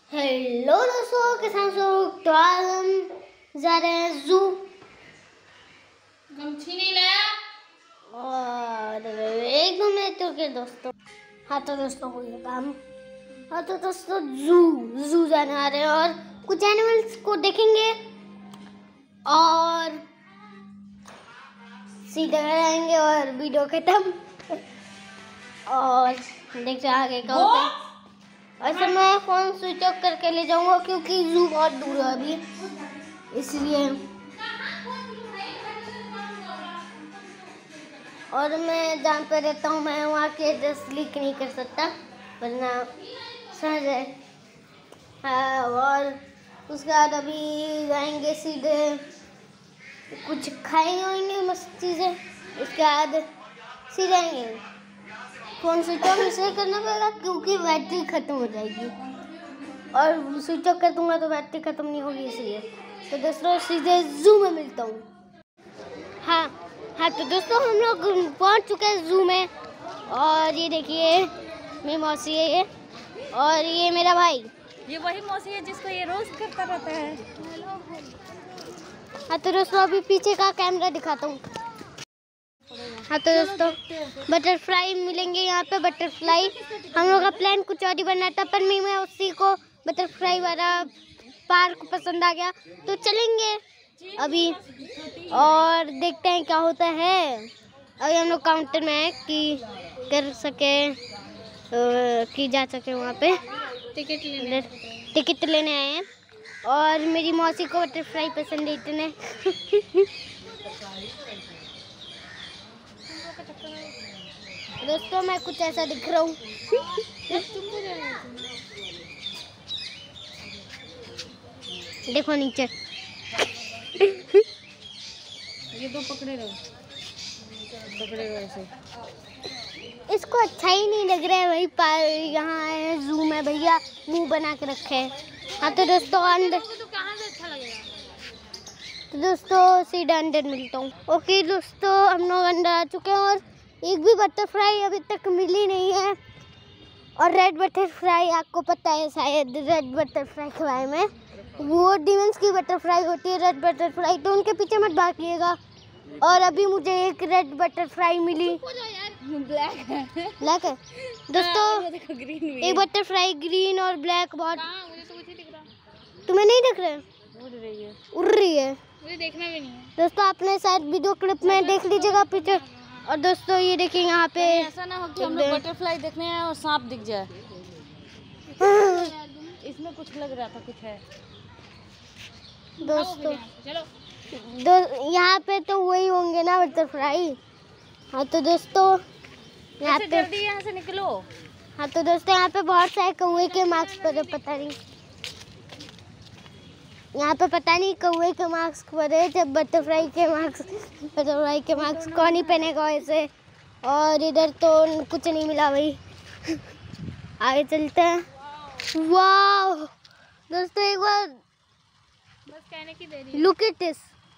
Hello दोस्तों, किसान लोग, तो आज हम जा रहे हैं जू। गमछी नहीं लाया और एक दो मिनट तो के दोस्तों। हाँ तो दोस्तों हो गया काम। हाँ तो दोस्तों जू जाने आ रहे हैं और कुछ एनिमल्स को देखेंगे और सीधे घर आएंगे और वीडियो खत्म। और देखते हैं आगे क्या होता है। ऐसे मैं फोन स्विच ऑफ करके ले जाऊंगा क्योंकि जू बहुत दूर है अभी, इसलिए। और मैं जहाँ पे रहता हूँ मैं वहाँ के एड्रेस लीक नहीं कर सकता, वरना समझ है। और उसके बाद अभी जाएंगे सीधे, कुछ खाएंगे होंगे मस्त चीज़ें, उसके बाद सीधे आएंगे। फ़ोन स्विच ऑफ इसलिए करना पड़ेगा क्योंकि बैटरी ख़त्म हो जाएगी, और स्विच ऑफ कर दूंगा तो बैटरी ख़त्म नहीं होगी, इसलिए। तो दोस्तों सीधे जू में मिलता हूँ। हाँ तो दोस्तों हम लोग पहुँच चुके हैं जू में। और ये देखिए मेरी मौसी है ये, और ये मेरा भाई। ये वही मौसी है जिसको ये रोज करता रहता है। हाँ तो दोस्तों अभी पीछे का कैमरा दिखाता हूँ। हाँ तो दोस्तों बटरफ्लाई मिलेंगे यहाँ पे। बटरफ्लाई हम लोग का प्लान कुछ और ही बना था, पर मैं उसी को बटरफ्लाई वाला पार्क पसंद आ गया, तो चलेंगे अभी और देखते हैं क्या होता है। अभी हम लोग काउंटर में है कि कर सके कि जा सके वहाँ पे टिकट लेने आए हैं। और मेरी मौसी को बटरफ्लाई पसंद है इतने। दोस्तों मैं कुछ ऐसा दिख रहा हूँ। देखो नीचे। ये दो पकड़े ऐसे। इसको अच्छा ही नहीं लग रहा है, वही यहाँ है जू में भैया मुंह बना के रखे हैं। हाँ तो दोस्तों अंदर, तो कहाँ से अच्छा लगेगा? तो दोस्तों सीधा अंदर मिलता हूँ। ओके दोस्तों हम लोग अंदर आ चुके हैं और एक भी बटरफ्लाई अभी तक मिली नहीं है। और रेड बटरफ्लाई आपको पता है शायद, रेड बटरफ्लाई के बारे में, वो डिमंस की बटरफ्लाई होती है रेड बटरफ्लाई, तो उनके पीछे मत भागिएगा। और अभी मुझे एक रेड बटरफ्लाई मिली। ब्लैक है दोस्तों, एक बटरफ्लाई ग्रीन और ब्लैक। बहुत तुम्हें नहीं दिख रहा है? उड़ रही है। मुझे देखना भी नहीं है दोस्तों, आपने शायद वीडियो क्लिप में देख लीजिएगा पीछे। और दोस्तों ये देखिए यहाँ पे, ऐसा ना हो कि हम लोग बटरफ्लाई देखने आए और सांप दिख जाए। इसमें कुछ लग रहा था, कुछ है दोस्तों। चलो यहाँ पे तो वही होंगे ना बटरफ्लाई। हाँ तो दोस्तों यहाँ पे जल्दी यहाँ से निकलो। हाँ तो दोस्तों यहाँ पे बहुत सारे कौवे के मार्क्स पड़े, पता नहीं यहाँ पे पता नहीं कौवे के मार्क्स पड़े, जब बटरफ्लाई के मार्क्स कौन ही पहनेगा ऐसे। और इधर तो कुछ नहीं मिला भाई। आगे चलते हैं। वाह दोस्तों एक बार बस कहने की देरी है। लुक एट दिस,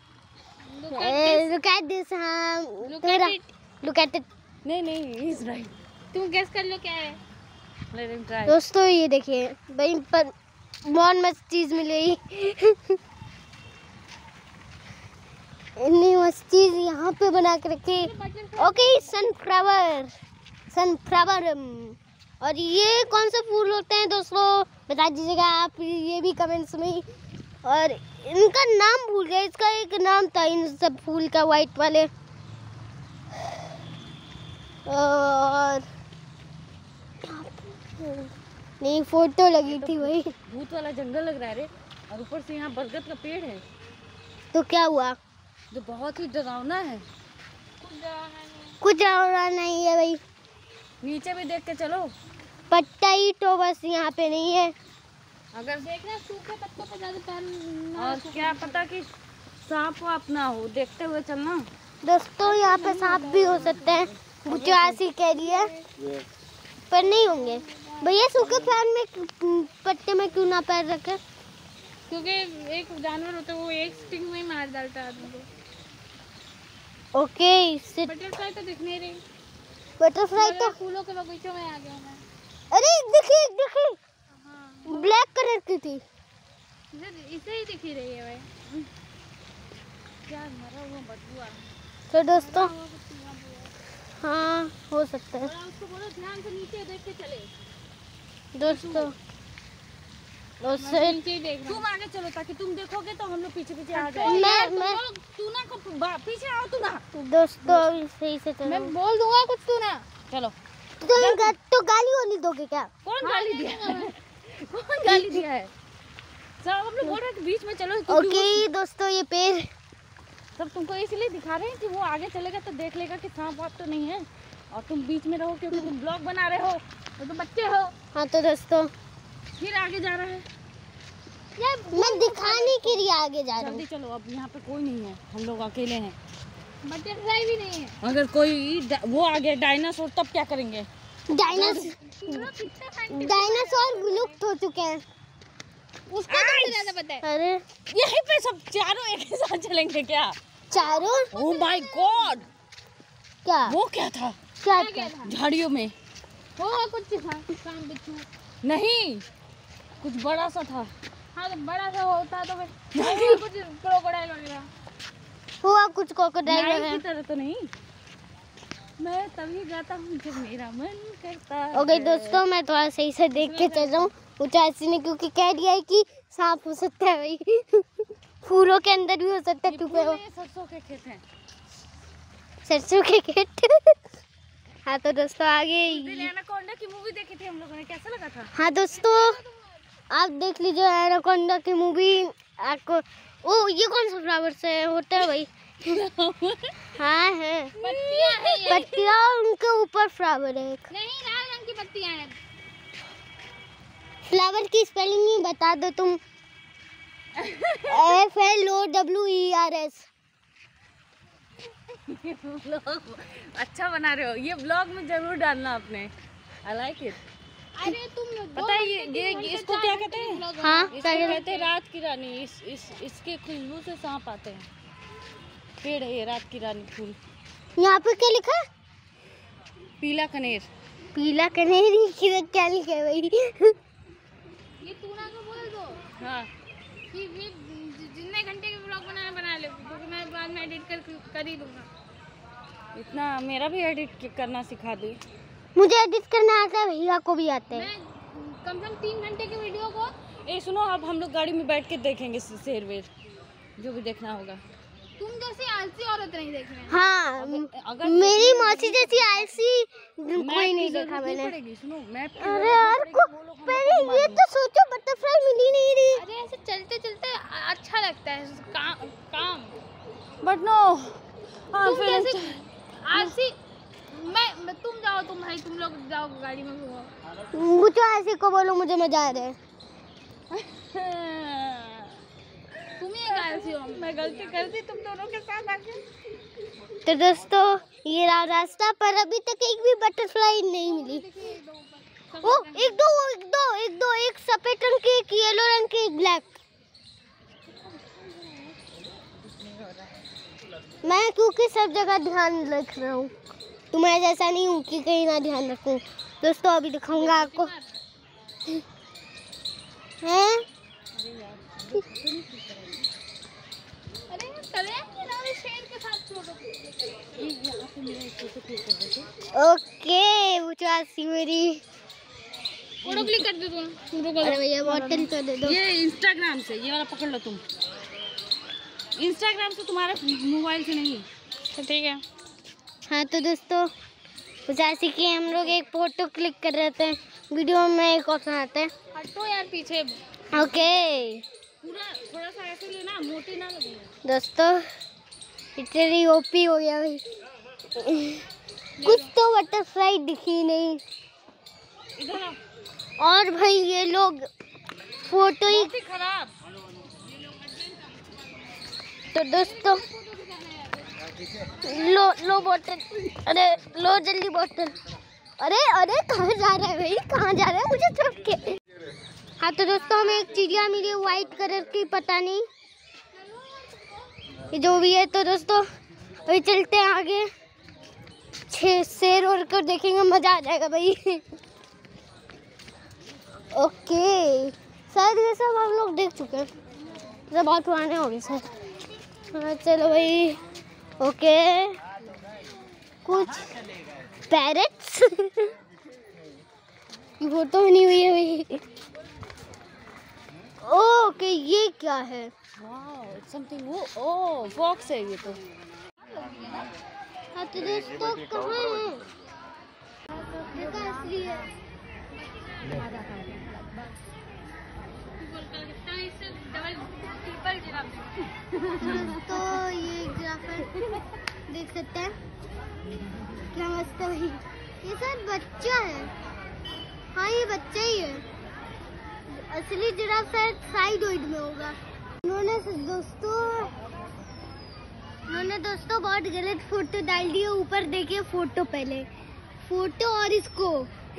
हाँ लुक एट इट। नहीं इज राइट। तुम गेस कर लो क्या है। Let him try. दोस्तों ये देखिए भाई, पर बहुत मस्त चीज मिलेगी। इतनी मस्त चीज यहाँ पे बना के रखी। Okay sunflower. और ये कौन सा फूल होते हैं दोस्तों, बता दीजिएगा आप ये भी कमेंट्स में। और इनका नाम भूल गया, इसका एक नाम था इन सब फूल का, वाइट वाले। और नहीं फोटो लगी थी वही। भूत वाला जंगल लग रहा है रे, और ऊपर से यहाँ बरगद का पेड़ है, तो क्या हुआ? जो बहुत ही डरावना है। कुछ डरावना नहीं है भाई, नीचे भी देख के चलो। पत्ता ही तो बस यहाँ पे नहीं है। अगर देखना सूखे पत्तों पे ज्यादा पैर, और क्या पता कि सांप वाप ना हो, देखते हुए चलना। दोस्तों यहाँ पे सांप भी हो सकते हैं, बुचासी कह रही है, पर नहीं होंगे भैया। सूखे प्लांट में पत्ते में क्यों ना पैर रखे? क्योंकि एक जानवर होता है वो एक स्टिंग में ही मार डालता है आदमी को। ओके बटरफ्लाई तो दिख नहीं रही। बटरफ्लाई तो फूलों के बगीचों में आ गया मैं। अरे देखिए ब्लैक कलर की थी। इसे ही दिखी रही है भाई। क्या मरा हुआ बदबू आ रहा है। तो दोस्तों मरा हुआ कुछ यहाँ पे है। हाँ हो सकता है। और उसको बोलो ध्यान से नीचे देख के चले। दोस्तों नीचे ही देख रहा हूं। तुम आगे चलो ताकि तुम देखोगे तो हम लोग पीछे पीछे आ जाए। मैं तू ना को पीछे आओ तू ना। दोस्तों अभी सही से चलो। मैं बोल दूंगा कुछ तू ना। चलो तो गाली होनी दोगे क्या? कौन गाली दिया है? कौन गाली दिया है? सब हम लोग बोल रहे हैं बीच में चलो। ओके दोस्तों ये पेड़ सब तुमको इसलिए दिखा रहे हैं कि वो आगे चलेगा तो देख लेगा कि सांप वाप तो नहीं है और तुम बीच में रहो क्योंकि तुम ब्लॉग बना रहे हो और तुम बच्चे हो। हाँ तो दोस्तों फिर आगे जा रहा है। मैं दिखाने के लिए आगे जा रहा हूँ। जल्दी चलो अब यहाँ पे कोई नहीं है हम लोग अकेले हैं। बटरफ्लाई भी नहीं है। अगर कोई वो आ गया डायनासोर तब क्या करेंगे? डायनासोर विलुप्त हो चुके हैं। उसको तो ज़्यादा पता है। अरे यहीं पे सब चारों एक ही साथ चलेंगे क्या? चारों? ओह माय गॉड क्या वो क्या था? क्या था? झाड़ियों में वो कुछ था काम बिच्छू नहीं कुछ बड़ा सा था। हाँ तो बड़ा सा होता तो फिर कुछ क्रोकोडाइल वगैरह हुआ कुछ क्रोकोडाइल वगैरह की तरह तो नहीं। मैं तभी गाता हूँ जब मेरा मन करता है। ओके दोस्तों मैं थोड़ा सही से देख के चल रहा हूँ। उचासी ने क्योंकि कह दिया है कि सांप हो सकता है भाई। फूलों के अंदर भी हो सकता है क्योंकि वो सरसों के खेत हैं। सरसों के खेत। हाँ तो दोस्तों आगे एनाकोंडा की मूवी देखी थी हम लोगों ने कैसा लगा था? हाँ दोस्तों आप देख लीजिए एनाकोंडा की मूवी आपको। ओ ये कौन सा फ्लावर से होता है भाई? हाँ है पत्तियाँ उनके ऊपर फ्लावर है। नहीं लाल रंग की पत्तियाँ हैं। फ्लावर की स्पेलिंग ही बता दो तुम। FLOWERS। अच्छा बना रहे हो। ये ब्लॉग में जरूर डालना आपने। I like it। अरे तुम पता है ये इसको क्या कहते हैं? हाँ इसको कहते हैं रात की रानी। इसके खुशबू से सांप आते हैं। पेड़ है ये रात की रानी फूल। यहाँ पे क्या लिखा है? पीला कनेर। पीला कनेर क्या लिखा है भाई? ये तू ना को बोल दो। हाँ कि जितने घंटे के ब्लॉग बना ले क्योंकि मैं बाद में एडिट कर ही दूंगा। इतना मेरा भी एडिट करना सिखा दो। मुझे एडिट करना आता है भैया को भी आता है। कम से कम 3 घंटे के वीडियो को। ए सुनो अब हम लोग गाड़ी में बैठ के देखेंगे शेर वेर जो भी देखना होगा। तुम जैसी आलसी औरत नहीं देख रहे। हाँ अगर मेरी मौसी जैसी आलसी कोई नहीं देखा मैंने। सुनो मैप। अरे यार पहले ये तो सोचो बटरफ्लाई मिल ही नहीं रही। अरे ऐसे चलते चलते अच्छा लगता है काम बट नो आलसी। मैं तुम जाओ तुम भाई तुम लोग जाओ गाड़ी में घूमो। मुझे ऐसे को बोलो मुझे मजा आ रहा है। तुम ही आलसी हो। मैं गलती कर दी तुम दोनों के साथ आके। तो दोस्तों ये रास्ता पर अभी तक एक भी बटरफ्लाई नहीं मिली। ओ एक सफेद रंग की एक येलो रंग की एक ब्लैक। मैं क्योंकि सब जगह ध्यान रख रहा हूँ तो मैं जैसा नहीं हूँ कि कहीं ना ध्यान रखूँ। दोस्तों अभी दिखाऊंगा आपको। हैं ओके उचासी मेरी फोटो क्लिक कर दो तुम। अरे भैया बॉटल तो दे दो। ये इंस्टाग्राम से ये वाला पकड़ लो तुम। इंस्टाग्राम से तुम्हारे मोबाइल से नहीं। ठीक है। हाँ तो दोस्तों उचासी की हम लोग एक फोटो क्लिक कर रहे थे। वीडियो में एक ऑप्शन आता है। हटो यार पीछे। ओके पूरा थोड़ा सा ऐसे लेना मोटे ना लगे। दोस्तों इतनी ओपी हो गया भाई। कुछ तो बटरफ्लाई दिखी नहीं। इधर और भाई ये लोग फोटो ही खराब। तो दोस्तों लो बोतल। अरे लो जल्दी बोतल। अरे कहाँ जा रहा है भाई कहाँ जा रहा है मुझे छोड़ के। हाँ तो दोस्तों हमें एक चिड़िया मिली वाइट कलर की पता नहीं ये जो भी है। तो दोस्तों अभी चलते हैं आगे। 6 शेर और कर देखेंगे मजा आ जाएगा भाई। ओके शायद ये सब हम लोग देख चुके हैं, तो बहुत पुराने हो गए सर। हाँ चलो भाई, ओके। कुछ पैरेट्स फोटो बनी हुई है भाई। ओके ये क्या है? समथिंग वो फॉक्स है ये तो। हाँ तो दोस्तों कहाँ है? असली है। दोस्तों ये जिराफ देख सकते हैं, क्या मस्त है भाई। ये शायद बच्चा है। हाँ ये बच्चा ही है। असली जिराफ शायद साइड में होगा। उन्होंने दोस्तों बहुत गलत फोटो डाल दी है। ऊपर देखिए फोटो, पहले फोटो और इसको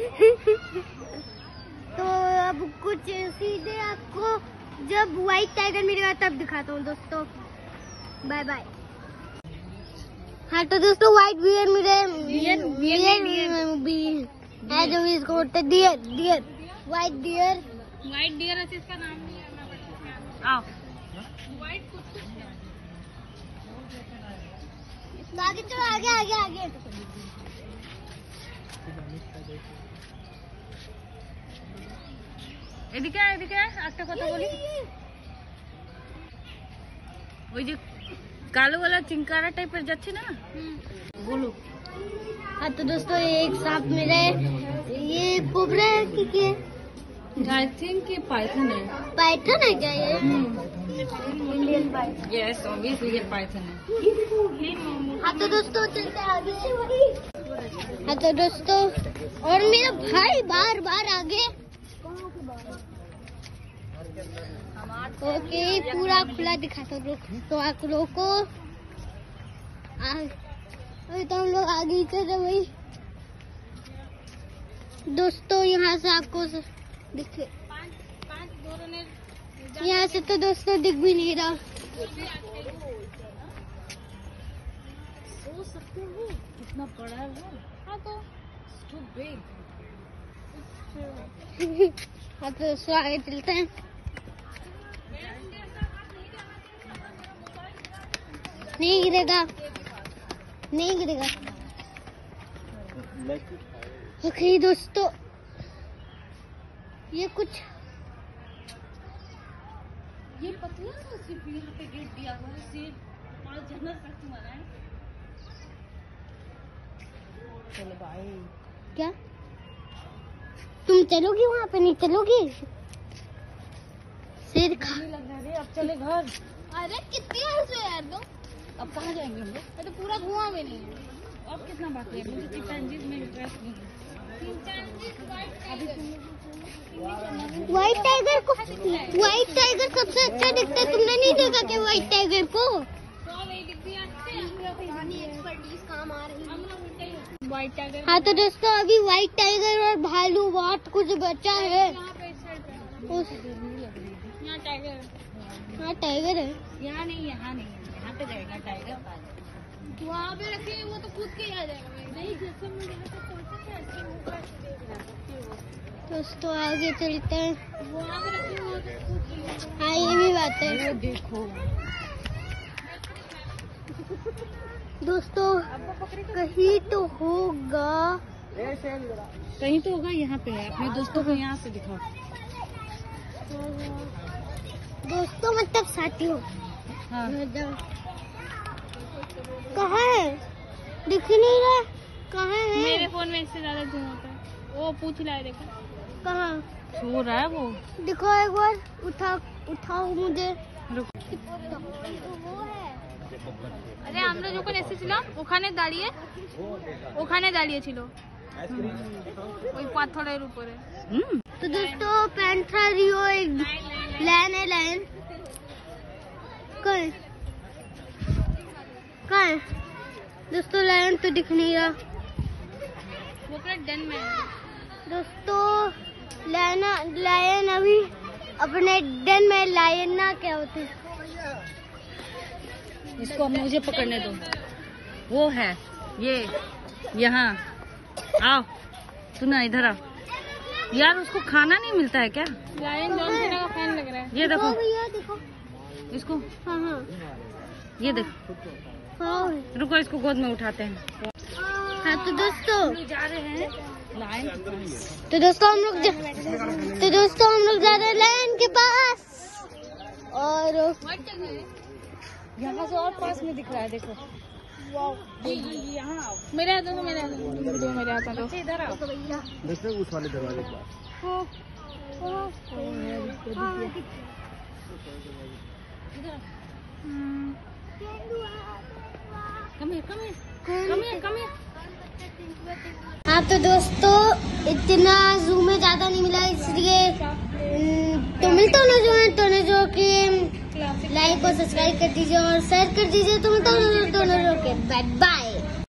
तो अब कुछ सीधे आपको जब व्हाइट टाइगर मिलेगा तब दिखाता हूँ दोस्तों। Bye bye. हाँ तो दोस्तों व्हाइट बियर मिले, जो इसको बोलते डियर, व्हाइट डियर ऐसे इसका नाम नहीं है। आओ व्हाइट कुछ आगे चलो, आगे। এদিকে একটা কথা বলি, ওই যে কালোওয়ালা চিংকারা টাইপের যাচ্ছে না, बोलो। हाँ तो दोस्तों एक सांप मिला है। ये कोबरा है कि क्या? आई थिंक ये पाइथन है। पाइथन है क्या ये? यस ऑब्वियसली ये पाइथन है। हाँ तो दोस्तों चलते आगे। हाँ तो दोस्तों और मेरा भाई बार आगे। ओके पूरा खुला दिखाता हूँ तो आप लोगों को। अभी तो हम लोग आगे ही चल रहे भाई। दोस्तों यहाँ से आपको दिखे, यहाँ से तो दोस्तों दिख भी नहीं रहा। सोच सकते हो कितना बड़ा है वो। हाँ तो too big। हाँ तो दोस्तों आगे चलते हैं। नहीं गिरेगा। ओके दोस्तों ये कुछ ये पतला सा सिर्फ यहाँ पे गेट दिया हुआ है, सिर्फ 5 जनरल सख्त मारा है। चलो भाई क्या तुम चलोगी वहाँ पे? नहीं चलोगी? शेर खा लग रहा है। अब चले घर। अरे कितनी देर से यार दो। अब कहाँ जाएंगे हम लोग? तो पूरा धुआं में नहीं है। अब कितना बाकी है? मुझे चिंपांजीज में इंटरेस्ट नहीं है। व्हाइट टाइगर सबसे अच्छा दिखता है। तुमने नहीं देखा क्या व्हाइट टाइगर को? White tiger. हाँ तो दोस्तों अभी व्हाइट टाइगर और भालू बहुत कुछ बचा है। यहाँ टाइगर। हाँ टाइगर है। यहाँ नहीं यहाँ पे जाएगा टाइगर। वहाँ पे रखेंगे वो तो कूद के आ जाएगा। नहीं जैसे दोस्तों आगे चलते हैं। वहाँ पे रखेंगे वो तो कूद के। हाँ ये भी बात है। वो देखो दोस्तों कहीं तो होगा, यहाँ पे है। अपने दोस्तों को यहाँ से दिखाओ। दोस्तों मतलब साथियों। हाँ। कहाँ है? दिख नहीं रहा। कहाँ है? मेरे फोन में इससे ज्यादा जूम होता है। वो पूछ रहा है, देखो कहाँ सो रहा है वो। देखो एक बार उठाओ मुझे। रुक। वो है। আরে আমরা যখন এসেছিলাম ওখানে দাঁড়িয়ে ছিল ওই পাথরের উপরে। तो दोस्तों पैंथर रियो एक लायन है। कहाँ है दोस्तों? लायन तो दिख नहीं रहा। वो पूरा डन में है। दोस्तों लायन अभी अपने डन में। लायन ना क्या होते? इसको मुझे पकड़ने दो। वो है ये यहाँ आओ। सुना इधर आओ यार, उसको खाना नहीं मिलता है क्या? लायन ये देखो भैया देखो इसको, हाँ हाँ ये देखो। हाँ रुको इसको गोद में उठाते हैं। हाँ तो दोस्तों जा रहे हैं लाइन। तो दोस्तों हम लोग जा रहे हैं लाइन के पास और यहाँ से और पास में दिख रहा है देखो। यहाँ मेरे हाथ में, मेरे हाथ में इधर आओ। देखते उस वाले दरवाजे के पास। हाँ तो दोस्तों इतना जूम में ज्यादा नहीं मिला इसलिए तो मिलता हूँ दोनों जो कि लाइक और सब्सक्राइब कर दीजिए और शेयर कर दीजिए। तो मिलता हूँ दोनों जो कि बाय बाय।